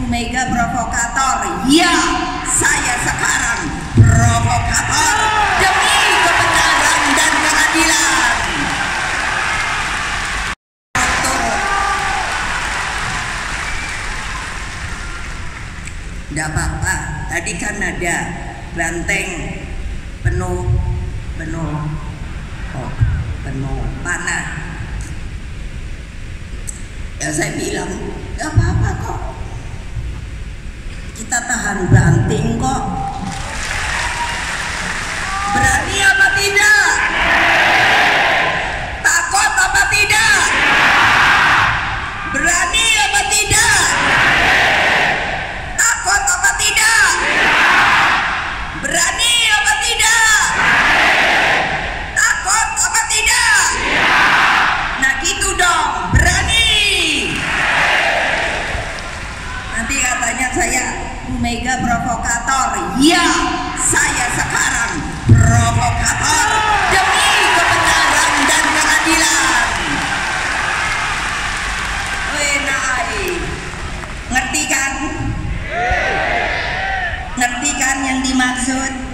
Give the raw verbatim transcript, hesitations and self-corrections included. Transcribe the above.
Bu Mega provokator. Ya, saya sekarang provokator demi kebenaran dan keadilan. Tidak apa-apa, tadi kan ada banteng penuh penuh oh, penuh panah. Ya saya bilang gak apa-apa kok, kita tahan banting kok. Berani apa tidak? Takut apa tidak? Berani apa tidak? Takut apa tidak? Berani apa tidak? Takut apa tidak? Nah gitu dong, berani. Nanti katanya saya Bu Mega provokator. Ya, saya sekarang provokator demi kebenaran dan keadilan. Wenai, ngerti kan? Ngerti kan yang dimaksud?